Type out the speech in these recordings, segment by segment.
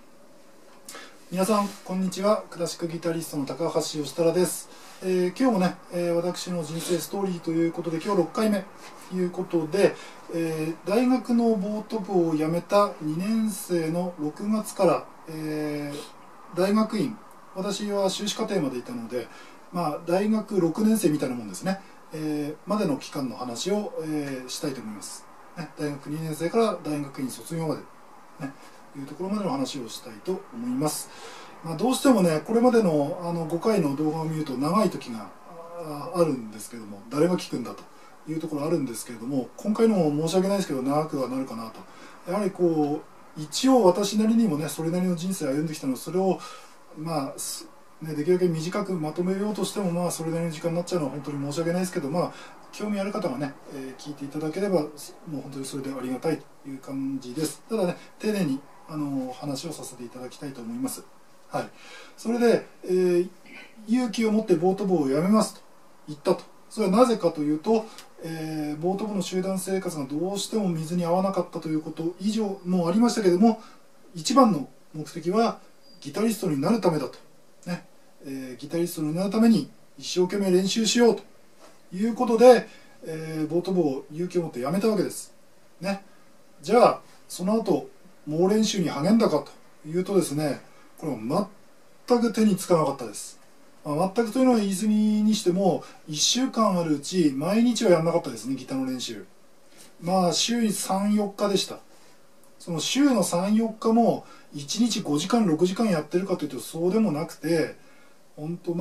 皆さんこんにちは。クラシックギタリストの高橋義太郎です。今日もね、私の人生ストーリーということで今日6回目ということで、大学のボート部を辞めた2年生の6月から、大学院、私は修士課程までいたので、大学6年生みたいなもんですね、までの期間の話を、したいと思います、ね。大学2年生から大学院卒業まで、ね、いうところまでの話をしたいと思います。どうしてもね、これまでの5回の動画を見ると長い時があるんですけども、誰が聞くんだというところあるんですけれども、今回のも申し訳ないですけど長くはなるかなと。やはりこう一応私なりにもね、それなりの人生を歩んできたので、それをできるだけ短くまとめようとしても、それなりの時間になっちゃうのは本当に申し訳ないですけど、興味ある方がね、聞いていただければもう本当にそれでありがたいという感じです。ただね、丁寧に話をさせていただきたいと思います。はい、それで、勇気を持ってボート部を辞めますと言ったと。それはなぜかというと、ボート部の集団生活がどうしても水に合わなかったということ以上もありましたけども、一番の目的はギタリストになるためだと、ね。ギタリストになるために一生懸命練習しようということで、ボート部を勇気を持って辞めたわけです、ね。じゃあその後猛練習に励んだかというとですね、これは全く手につかなかったです。全くというのは言い過ぎにしても、1週間あるうち毎日はやらなかったですね、ギターの練習。週に3、4日でした。その週の3、4日も1日5時間、6時間やってるかというとそうでもなくて、本当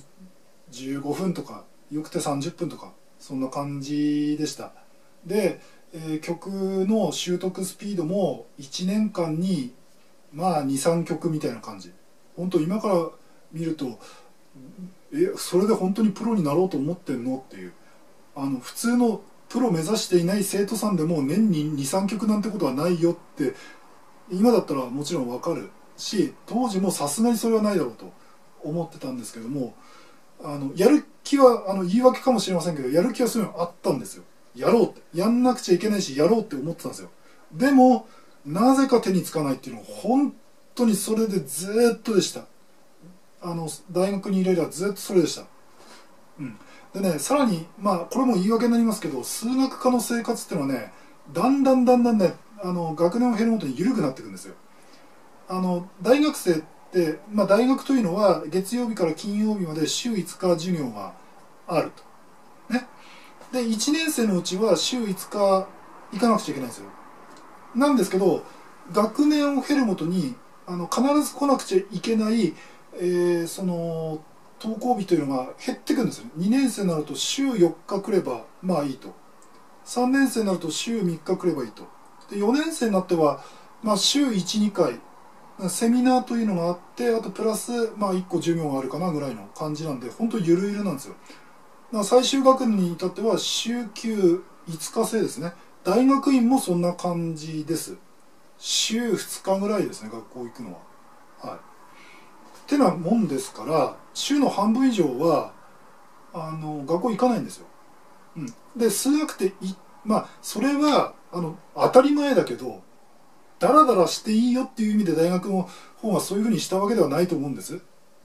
15分とか、よくて30分とか、そんな感じでした。で、曲の習得スピードも1年間に2、3曲みたいな感じ。本当今から見ると、それで本当にプロになろうと思ってんのっていう。普通のプロ目指していない生徒さんでも年に2、3曲なんてことはないよって今だったらもちろんわかるし、当時もさすがにそれはないだろうと思ってたんですけども、やる気は言い訳かもしれませんけど、やる気はそういうのあったんですよ。やろうって、やんなくちゃいけないしやろうって思ってたんですよ。でもなぜか手につかないっていうのは本当にそれでずっとでした。大学にいればずっとそれでした。でね、さらにこれも言い訳になりますけど、数学科の生活っていうのはね、だんだんね、学年を経るごとに緩くなっていくんですよ。大学生って、大学というのは月曜日から金曜日まで週5日授業があると、ね。で1年生のうちは週5日行かなくちゃいけないんですよ。なんですけど、学年を経るごとに必ず来なくちゃいけない、その登校日というのが減ってくるんですよ。2年生になると週4日来ればいいと、3年生になると週3日来ればいいと、で4年生になっては、週1、2回セミナーというのがあって、あとプラス1個授業があるかなぐらいの感じなんで、本当にゆるゆるなんですよ。最終学年に至っては週休5日制ですね。大学院もそんな感じです。週2日ぐらいですね、学校行くのは。はい。ってなもんですから、週の半分以上は学校行かないんですよ。で数学ってそれは当たり前だけど、ダラダラしていいよっていう意味で大学の方がそういうふうにしたわけではないと思うんです。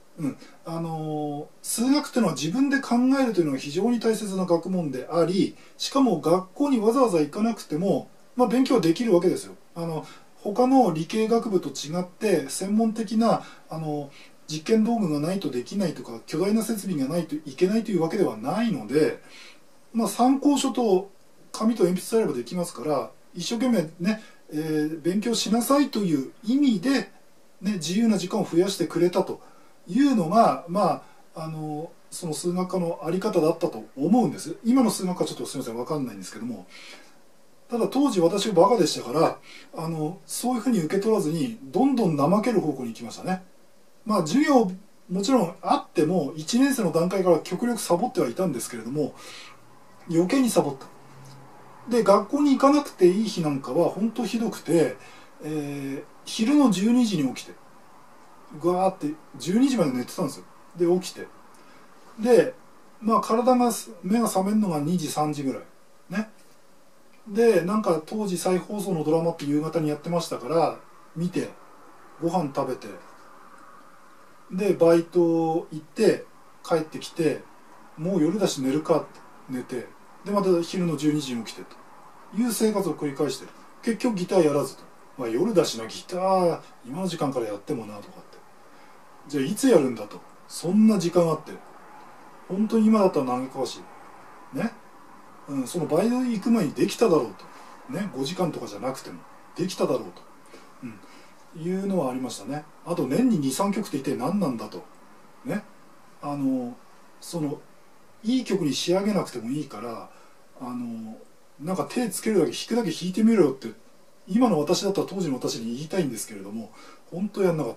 数学っていうのは自分で考えるというのが非常に大切な学問であり、しかも学校にわざわざ行かなくても、勉強できるわけですよ。他の理系学部と違って専門的な実験道具がないとできないとか、巨大な設備がないといけないというわけではないので、参考書と紙と鉛筆であればできますから、一生懸命ね、勉強しなさいという意味で、自由な時間を増やしてくれたというのが、その数学科の在り方だったと思うんです。今の数学科はちょっとすみません、分かんないんですけども、ただ当時私はバカでしたから、そういうふうに受け取らずにどんどん怠ける方向に行きましたね。授業もちろんあっても1年生の段階から極力サボってはいたんですけれども、余計にサボった。で学校に行かなくていい日なんかは本当ひどくて、昼の12時に起きてガーって12時まで寝てたんですよ。で起きて、で体が目が覚めるのが2時3時ぐらいね。で当時再放送のドラマって夕方にやってましたから見て、 ご飯食べて、でバイト行って帰ってきて、もう夜だし寝るかって寝て、でまた昼の12時に起きてという生活を繰り返してる。結局ギターやらずと、まあ、夜だしな、ギター今の時間からやってもなとかって、じゃあいつやるんだと、そんな時間あって、本当に今だったら嘆かわしいね、そのバイト行く前にできただろうとね、5時間とかじゃなくてもできただろうと、いうのはありましたね。あと年に 2,3 曲って一体何なんだとね、そのいい曲に仕上げなくてもいいから、なんか手つけるだけ弾くだけ弾いてみろよって今の私だったら当時の私に言いたいんですけれども、本当やんなかった。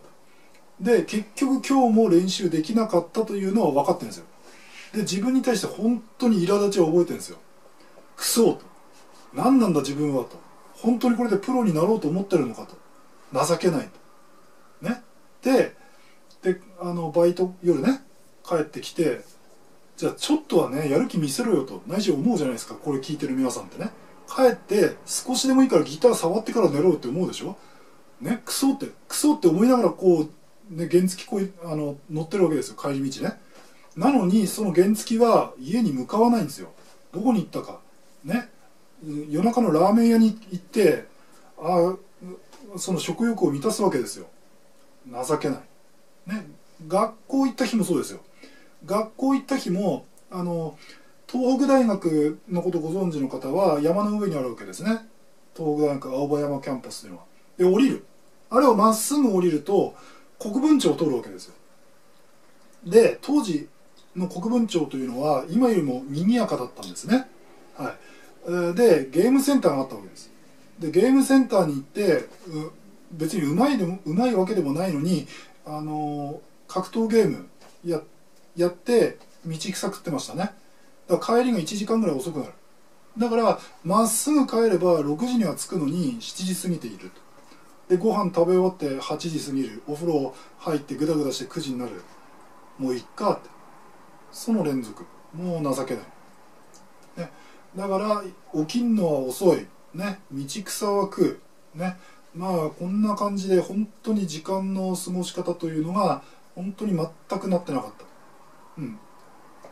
で結局今日も練習できなかったというのは分かってるんですよ。で自分に対して本当に苛立ちを覚えてるんですよ。クソと、何なんだ自分はと、本当にこれでプロになろうと思ってるのかと、情けないとね。でバイト夜ね帰ってきて、じゃあちょっとはねやる気見せろよと内心思うじゃないですか。これ聞いてる皆さんってね、帰って少しでもいいからギター触ってから寝ろよって思うでしょね。クソって思いながらこうね原付乗ってるわけですよ、帰り道ね。なのにその原付は家に向かわないんですよ。どこに行ったかね。夜中のラーメン屋に行ってその食欲を満たすわけですよ。情けないね。学校行った日もそうですよ。学校行った日も東北大学のことご存知の方は山の上にあるわけですね。東北大学青葉山キャンパスというのは。で降りる、あれをまっすぐ降りると国分町を通るわけですよ。で当時の国分町というのは今よりも賑やかだったんですね。はい、でゲームセンターがあったわけです。でゲームセンターに行って別にうまいわけでもないのに格闘ゲームやって道草食ってましたね。だから帰りが1時間ぐらい遅くなる。だからまっすぐ帰れば6時には着くのに7時過ぎていると。でご飯食べ終わって8時過ぎる、お風呂入ってグダグダして9時になる、もういっかって、その連続、もう情けない、ね、だから起きんのは遅い、ね、道草は食う、ね、まあこんな感じで本当に時間の過ごし方というのが本当に全くなってなかった、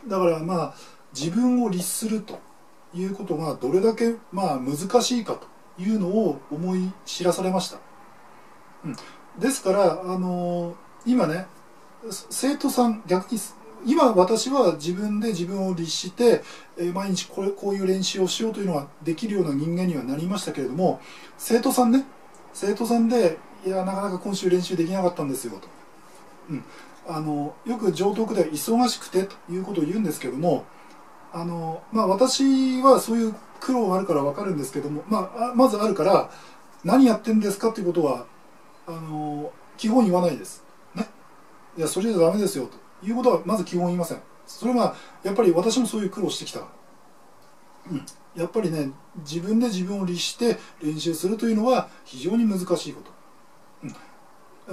だからまあ自分を律するということがどれだけまあ難しいかというのを思い知らされました。ですから今ね生徒さん逆に今私は自分で自分を律して、毎日こういう練習をしようというのができるような人間にはなりましたけれども、生徒さんでいやなかなか今週練習できなかったんですよと、よく常套句では忙しくてということを言うんですけども、まあ私はそういう苦労があるから分かるんですけども、まずあるから何やってんですかということは基本言わないですね。いやそれじゃダメですよということはまず基本言いません。それはやっぱり私もそういう苦労してきたから、やっぱりね自分で自分を律して練習するというのは非常に難しいこと、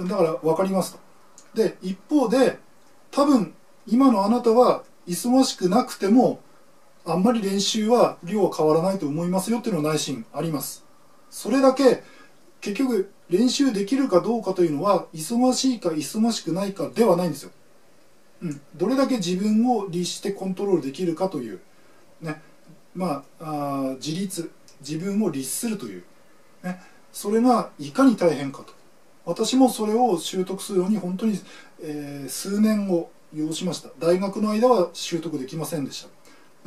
だから分かりますと。で一方で多分今のあなたは忙しくなくてもあんまり練習は量は変わらないと思いますよっていうのは内心あります。それだけ結局練習できるかどうかというのは忙しいか忙しくないかではないんですよ。どれだけ自分を律してコントロールできるかというね、自立、自分を律するという、ね、それがいかに大変かと。私もそれを習得するのに本当に、数年を要しました。大学の間は習得できませんでした、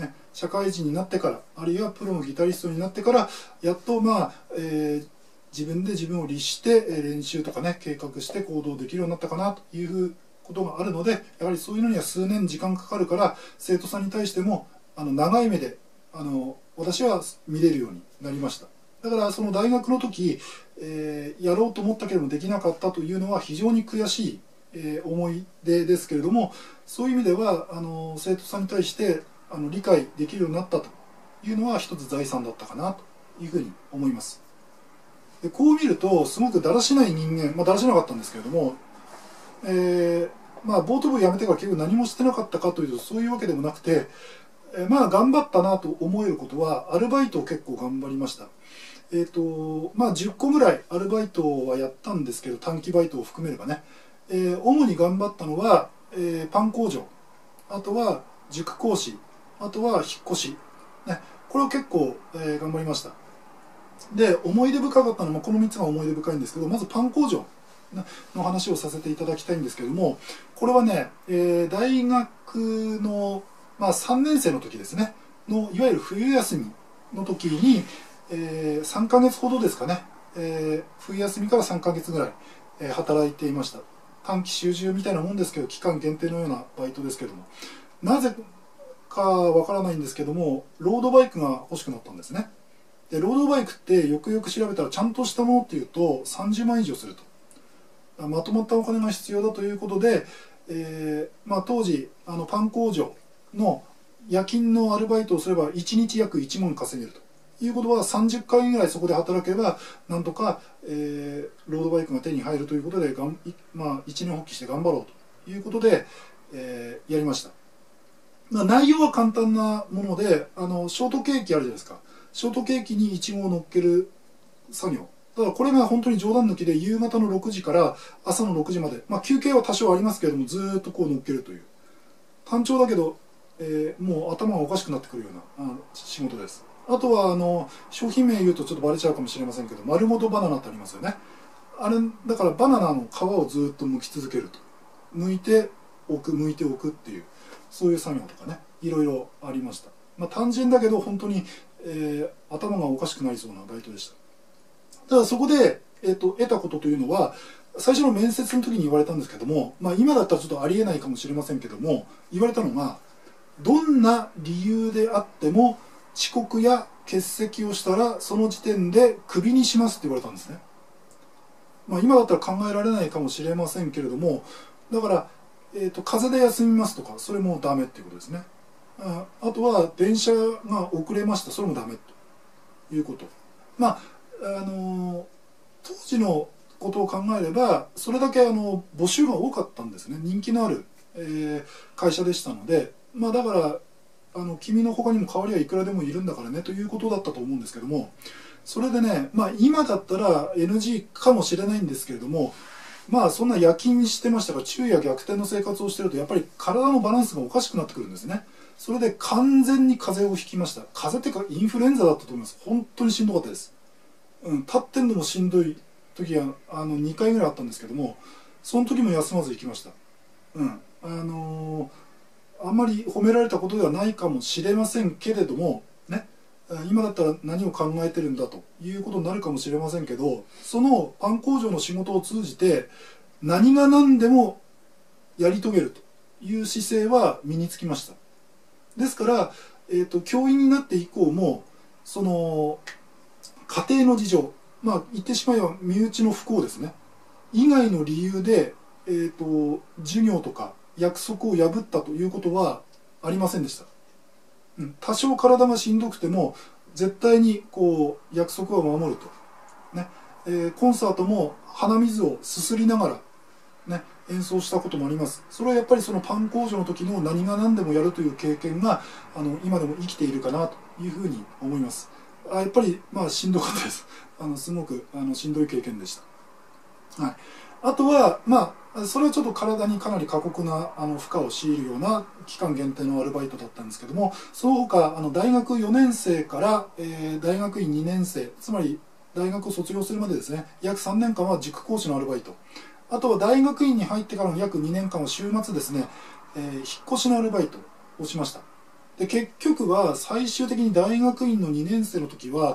ね、社会人になってから、あるいはプロのギタリストになってからやっと自分で自分を律して練習とかね計画して行動できるようになったかなということがあるので、やはりそういうのには数年時間かかるから、生徒さんに対しても長い目で私は見れるようになりました。だからその大学の時、やろうと思ったけれどもできなかったというのは非常に悔しい、思い出ですけれども、そういう意味では生徒さんに対して理解できるようになったというのは一つ財産だったかなというふうに思います。でこう見るとすごくだらしない人間、だらしなかったんですけれども、ボート部を辞めてから結局何もしてなかったかというとそういうわけでもなくて、頑張ったなと思えることはアルバイトを結構頑張りました。 10個ぐらいアルバイトはやったんですけど、短期バイトを含めればね、主に頑張ったのは、パン工場、あとは塾講師、あとは引っ越し、ね、これを結構、頑張りました。で、思い出深かったのもこの3つが思い出深いんですけど、まずパン工場の話をさせていただきたいんですけども、これはね、大学の、3年生の時ですねの、いわゆる冬休みの時に、3ヶ月ほどですかね、冬休みから3ヶ月ぐらい、働いていました。短期集中みたいなもんですけど、期間限定のようなバイトですけども、なぜかわからないんですけども、ロードバイクが欲しくなったんですね。でロードバイクってよくよく調べたら、ちゃんとしたものっていうと30万以上すると、まとまったお金が必要だということで、当時パン工場の夜勤のアルバイトをすれば1日約1万稼げるということは、30回ぐらいそこで働けばなんとか、ロードバイクが手に入るということで一年発起して頑張ろうということで、やりました。内容は簡単なもので、ショートケーキあるじゃないですか。ショートケーキにイチゴを乗っける作業だから、これが本当に冗談抜きで、夕方の6時から朝の6時まで、休憩は多少ありますけれども、ずーっとこう乗っけるという、単調だけど、もう頭がおかしくなってくるような仕事です。あとは商品名言うとちょっとバレちゃうかもしれませんけど、丸ごとバナナってありますよね。あれだから、バナナの皮をずっと剥き続けると、剥いておくっていう、そういう作業とかね、いろいろありました。単純だけど本当に、頭がおかしくなりそうなバイトでした。ただそこで、得たことというのは、最初の面接の時に言われたんですけども、今だったらちょっとありえないかもしれませんけども、言われたのが、どんな理由であっても遅刻や欠席をしたらその時点でクビにしますって言われたんですね。今だったら考えられないかもしれませんけれども、だから、風邪で休みますとか、それもダメっていうことですね。あとは電車が遅れました、それもダメということ。当時のことを考えれば、それだけ募集が多かったんですね。人気のある、会社でしたので、だから君の他にも代わりはいくらでもいるんだからねということだったと思うんですけども、それでね、今だったら NG かもしれないんですけれども、そんな夜勤してましたから、昼夜逆転の生活をしてるとやっぱり体のバランスがおかしくなってくるんですね。それで完全に風邪をひきました。風邪っていうかインフルエンザだったと思います。本当にしんどかったです。立ってんのもしんどい時が2回ぐらいあったんですけども、その時も休まず行きました。あんまり褒められたことではないかもしれませんけれどもね、今だったら何を考えてるんだということになるかもしれませんけど、そのパン工場の仕事を通じて何が何でもやり遂げるという姿勢は身につきました。ですから、教員になって以降もその家庭の事情、言ってしまえば身内の不幸ですね以外の理由で、授業とか約束を破ったということはありませんでした。多少体がしんどくても絶対にこう約束は守ると、ねコンサートも鼻水をすすりながら、ね、演奏したこともあります。それはやっぱりそのパン工場の時の何が何でもやるという経験が今でも生きているかなというふうに思います。やっぱりしんどかったです。すごくしんどい経験でした。はい、あとはそれはちょっと体にかなり過酷な負荷を強いるような期間限定のアルバイトだったんですけども、その他大学4年生から、大学院2年生、つまり大学を卒業するまでですね、約3年間は塾講師のアルバイト、あとは大学院に入ってからの約2年間は週末ですね、引っ越しのアルバイトをしました。で結局は最終的に大学院の2年生の時は、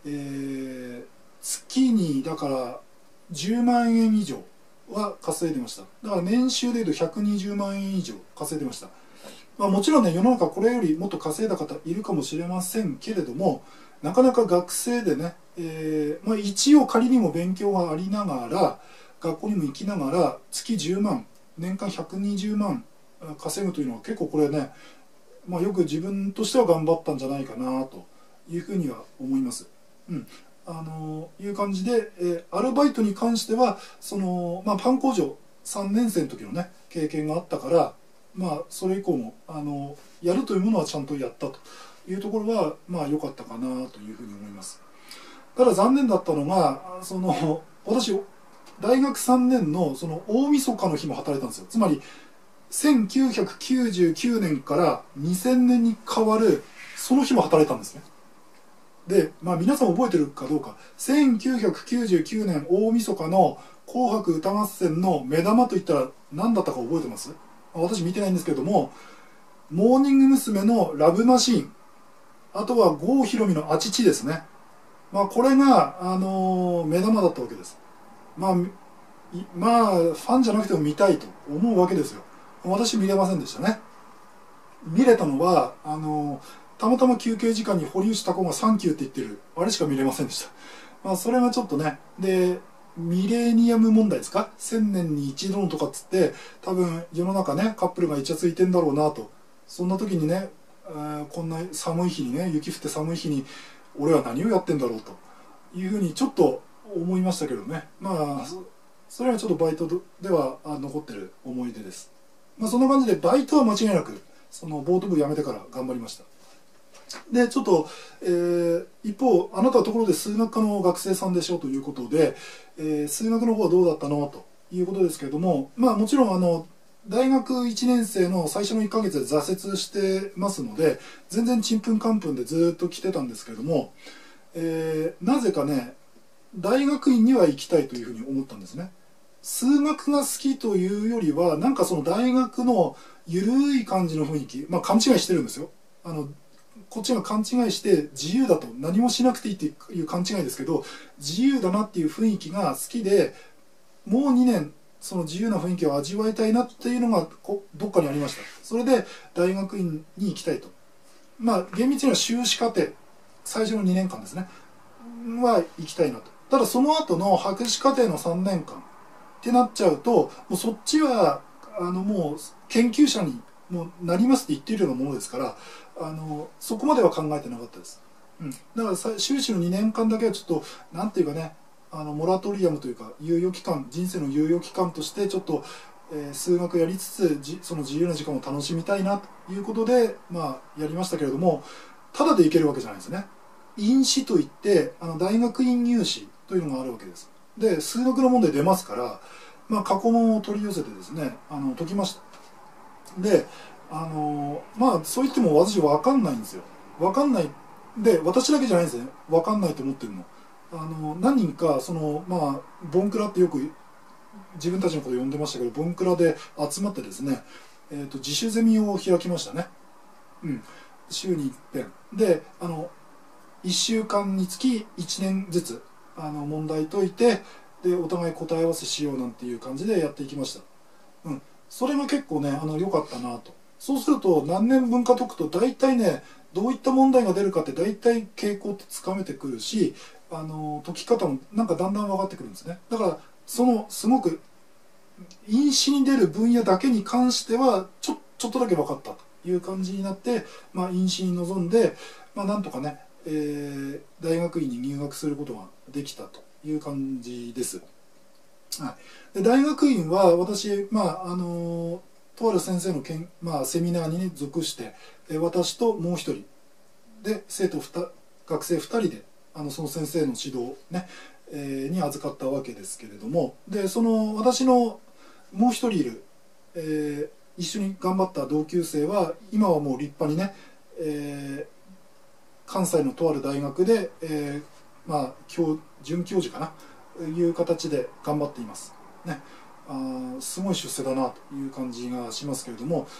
月にだから10万円以上は稼いでました。だから年収でいうと120万円以上稼いでました。もちろんね、世の中これよりもっと稼いだ方いるかもしれませんけれども、なかなか学生でね、一応仮にも勉強がありながら学校にも行きながら月10万年間120万稼ぐというのは結構これね、よく自分としては頑張ったんじゃないかなというふうには思います。いう感じで、アルバイトに関してはその、パン工場3年生の時のね経験があったから、それ以降もやるというものはちゃんとやったというところは良かったかなというふうに思います。 ただ残念だったのが私大学3年のその大晦日の日も働いたんですよ。つまり1999年から2000年に変わるその日も働いたんですね。で、皆さん覚えてるかどうか、1999年大晦日の紅白歌合戦の目玉といったら何だったか覚えてます？私見てないんですけれども、モーニング娘。のラブマシーン、あとは郷ひろみのあちちですね。これが、目玉だったわけです。ファンじゃなくても見たいと思うわけですよ。私見れませんでしたね。見れたのは、たまたま休憩時間に堀内孝子がサンキューって言ってる、あれしか見れませんでした。それがちょっとね、で、ミレニアム問題ですか、1000年に一度のとかっつって、多分世の中ね、カップルがイチャついてんだろうなと。そんな時にね、こんな寒い日にね、雪降って寒い日に、俺は何をやってんだろうというふうにちょっと思いましたけどね。それはちょっとバイトでは残ってる思い出です。そんな感じで、バイトは間違いなく、そのボート部辞めてから頑張りました。で、ちょっと、一方、あなたはところで数学科の学生さんでしょうということで、数学の方はどうだったのということですけれども、もちろん大学1年生の最初の1ヶ月で挫折してますので、全然ちんぷんかんぷんでずっと来てたんですけれども、なぜかね、大学院には行きたいというふうに思ったんですね。数学が好きというよりは、なんかその大学のゆるい感じの雰囲気、勘違いしてるんですよ。こっちが勘違いして自由だと、何もしなくていいっていう勘違いですけど、自由だなっていう雰囲気が好きで、もう2年その自由な雰囲気を味わいたいなっていうのがどっかにありました。それで大学院に行きたいと。厳密には修士課程、最初の2年間ですねは行きたいなと。ただその後の博士課程の3年間ってなっちゃうと、もうそっちはもう研究者にもうなりますって言っているようなものですから、そこまでは考えてなかったです。だから修士の2年間だけはちょっとなんていうかね、モラトリアムというか猶予期間、人生の猶予期間としてちょっと、数学やりつつその自由な時間を楽しみたいなということで、やりましたけれども、ただで行けるわけじゃないですね。院試といって大学院入試というのがあるわけです。で、数学の問題出ますから、過去問を取り寄せてですね、解きました。で、そう言っても私分かんないんですよ。分かんないで、私だけじゃないんですね、分かんないと思ってるの。何人かボンクラってよく自分たちのこと呼んでましたけど、ボンクラで集まってですね、自主ゼミを開きましたね。週に1遍で1週間につき1年ずつ問題解いて、でお互い答え合わせしようなんていう感じでやっていきました。それが結構ね良かったなと。そうすると何年分か解くと大体ね、どういった問題が出るかって大体傾向ってつかめてくるし、解き方もなんかだんだん分かってくるんですね。だからすごく因子に出る分野だけに関してはちょっとだけ分かったという感じになって、因子に臨んで、なんとかね、大学院に入学することができたという感じです。で大学院は私、とある先生のセミナーに、属して、私ともう一人で学生2人でその先生の指導、に預かったわけですけれども、で私のもう一人いる、一緒に頑張った同級生は今はもう立派にね、関西のとある大学で、准教授かなという形で頑張っていますね。すごい出世だなという感じがしますけれども、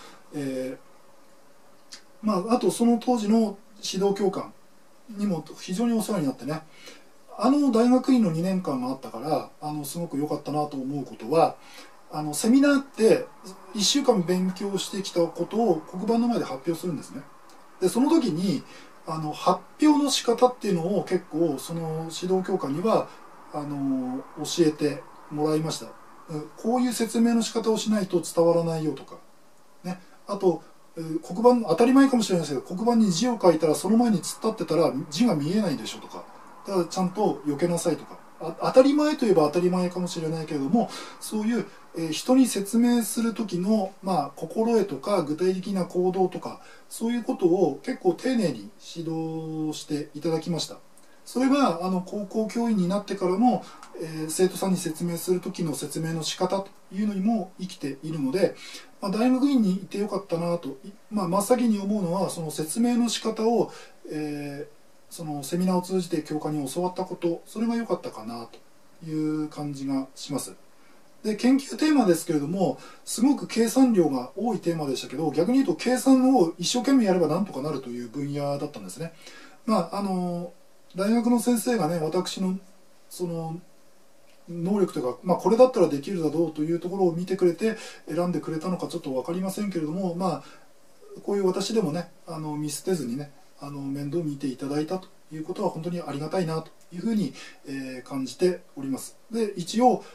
あとその当時の指導教官にも非常にお世話になってね、大学院の2年間があったからすごく良かったなと思うことは、セミナーって1週間勉強してきたことを黒板の前で発表するんですね。でその時に発表の仕方っていうのを結構その指導教官には教えてもらいました。こういう説明の仕方をしないと伝わらないよとか、ね、あと黒板当たり前かもしれないですけど、黒板に字を書いたらその前に突っ立ってたら字が見えないでしょとか、だからちゃんと避けなさいとか、当たり前といえば当たり前かもしれないけれども、そういう、人に説明する時の、心得とか具体的な行動とか、そういうことを結構丁寧に指導していただきました。 それが高校教員になってからも、生徒さんに説明する時の説明の仕方というのにも生きているので、大学院にいてよかったなと、真っ先に思うのはその説明の仕方を、そのセミナーを通じて教科に教わったこと、それが良かったかなという感じがします。で、研究テーマですけれども、すごく計算量が多いテーマでしたけど、逆に言うと計算を一生懸命やればなんとかなるという分野だったんですね。大学の先生がね、私のその能力というか、これだったらできるだろうというところを見てくれて選んでくれたのかちょっと分かりませんけれども、こういう私でもね、見捨てずにね、面倒見ていただいたということは本当にありがたいなというふうに、感じております。で、一応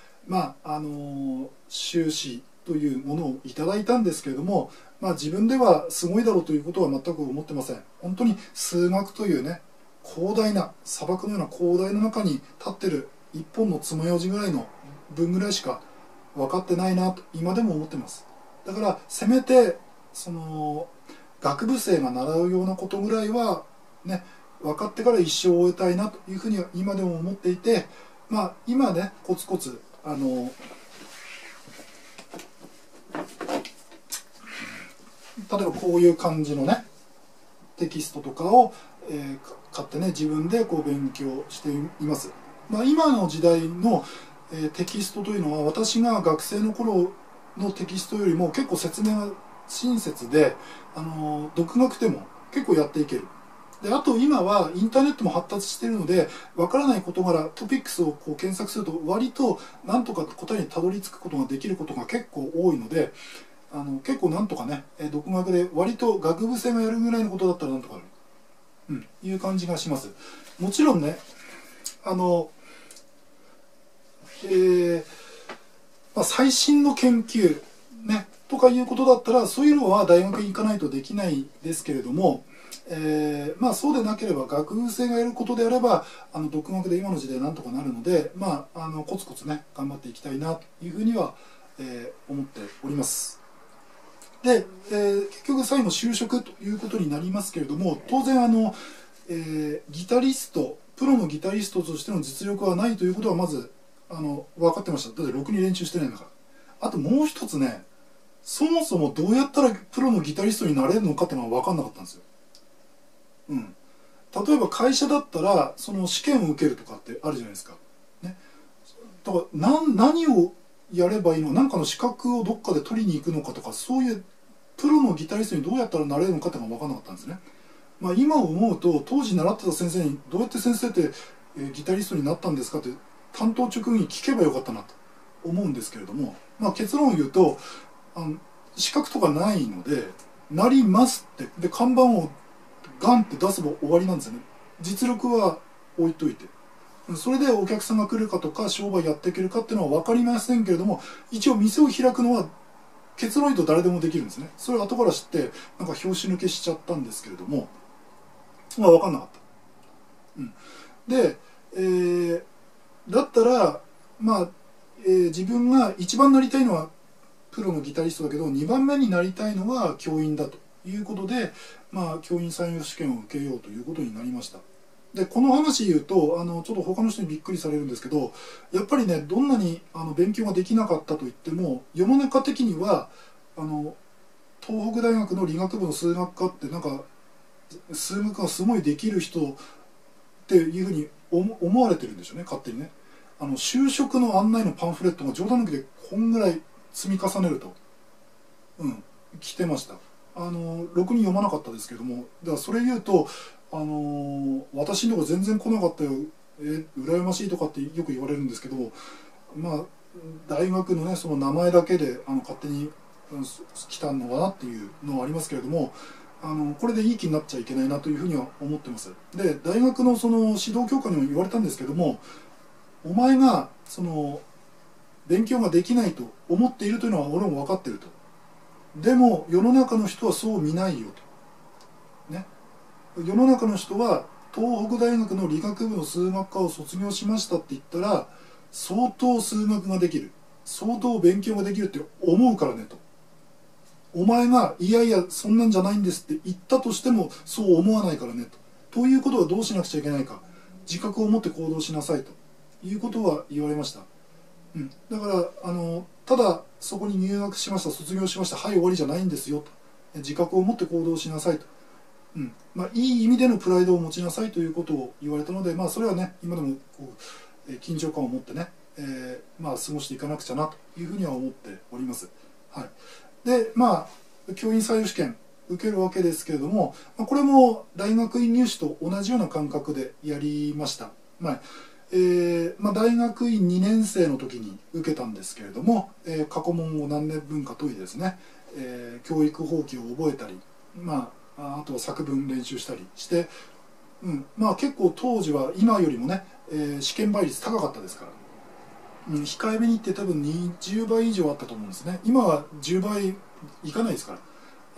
修士というものをいただいたんですけれども、自分ではすごいだろうということは全く思ってません。本当に数学というね、広大な砂漠のような広大の中に立ってる一本の爪楊枝ぐらいの分ぐらいしか分かってないなと今でも思ってます。だからせめてその学部生が習うようなことぐらいはね、分かってから一生を終えたいなというふうには今でも思っていて、今ねコツコツ例えばこういう感じのねテキストとかを、買ってね自分でこう勉強しています。今の時代の、テキストというのは私が学生の頃のテキストよりも結構説明が親切で、独学でも結構やっていける。で、あと今はインターネットも発達しているので、わからない事柄トピックスをこう検索すると割となんとか答えにたどり着くことができることが結構多いので、結構なんとかね、独学で割と学部生がやるぐらいのことだったらなんとかなる、いう感じがします。もちろんね、最新の研究ねとかいうことだったらそういうのは大学に行かないとできないですけれども、そうでなければ学部生がやることであれば独学で今の時代なんとかなるので、コツコツね頑張っていきたいなというふうには、思っております。で、結局最後就職ということになりますけれども、当然ギタリストプロのギタリストとしての実力はないということはまず分かってました。だってろくに練習してないんだから。あともう一つね、そもそもどうやったらプロのギタリストになれるのかっていうのは分かんなかったんですよ。例えば会社だったらその試験を受けるとかってあるじゃないですか。ね、だから何をやればいいの、何かの資格をどっかで取りに行くのかとか、そういうプロのギタリストにどうやったらなれるのかっていうのが分からなかったんですね。今思うと当時習ってた先生にどうやって先生って、ギタリストになったんですかって担当直入に聞けばよかったなと思うんですけれども、結論を言うと資格とかないのでなりますってで看板をガンって出せば終わりなんですよね。実力は置いといて、それでお客さんが来るかとか商売やっていけるかっていうのは分かりませんけれども、一応店を開くのは結論言うと誰でもできるんですね。それを後から知ってなんか拍子抜けしちゃったんですけれども、分かんなかった。で、だったら自分が一番なりたいのはプロのギタリストだけど2番目になりたいのは教員だということで、教員採用試験を受けようということになりました。でこの話言うとちょっと他の人にびっくりされるんですけど、やっぱりねどんなに勉強ができなかったといっても世の中的には東北大学の理学部の数学科ってなんか数学がすごいできる人っていうふうに思われてるんでしょうね、勝手にね。就職の案内のパンフレットが冗談抜きでこんぐらい積み重ねると来てました。ろくに読まなかったですけども、だからそれ言うと私のとこ全然来なかったよ、羨ましいとかってよく言われるんですけど、大学のねその名前だけで勝手に来たのかなっていうのはありますけれども、これでいい気になっちゃいけないなというふうには思ってます。で大学のその指導教官にも言われたんですけども、お前がその勉強ができないと思っているというのは俺も分かっていると。でも世の中の人はそう見ないよと。ね。世の中の人は東北大学の理学部の数学科を卒業しましたって言ったら相当数学ができる、相当勉強ができるって思うからねと。お前がいやいやそんなんじゃないんですって言ったとしてもそう思わないからねと。ということはどうしなくちゃいけないか。 自覚を持って行動しなさいということは言われました。だからただそこに入学しました、卒業しました、はい終わりじゃないんですよと。自覚を持って行動しなさいと。いい意味でのプライドを持ちなさいということを言われたので、それはね今でもこう緊張感を持ってね、過ごしていかなくちゃなというふうには思っております。で教員採用試験受けるわけですけれども、これも大学院入試と同じような感覚でやりました。大学院2年生の時に受けたんですけれども、過去問を何年分か解いてですね、教育法規を覚えたり、あとは作文練習したりして、結構当時は今よりもね、試験倍率高かったですから、控えめに言って多分20倍以上あったと思うんですね。今は10倍いかないですから、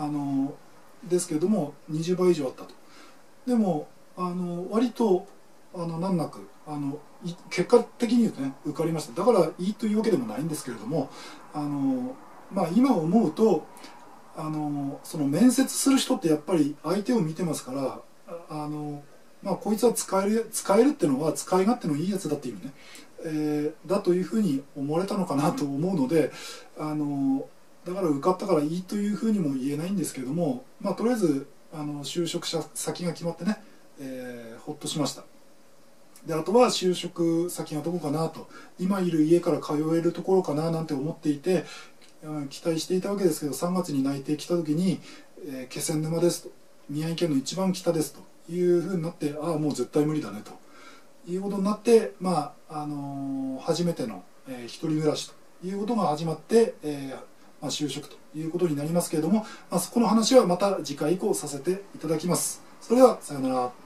ですけれども20倍以上あったと。でも割と難なく結果的に言うとね受かりました。だからいいというわけでもないんですけれども、今思うとその面接する人ってやっぱり相手を見てますから、こいつは使えるっていうのは使い勝手のいいやつだっていうね、だというふうに思われたのかなと思うので、だから受かったからいいというふうにも言えないんですけども、とりあえず就職先が決まってね、ほっとしました。であとは就職先がどこかなと、今いる家から通えるところかななんて思っていて、期待していたわけですけど、3月に内定来た時に気仙沼ですと、宮城県の一番北ですというふうになって、もう絶対無理だねということになって、初めての、一人暮らしということが始まって、就職ということになりますけれども、この話はまた次回以降させていただきます。それではさようなら。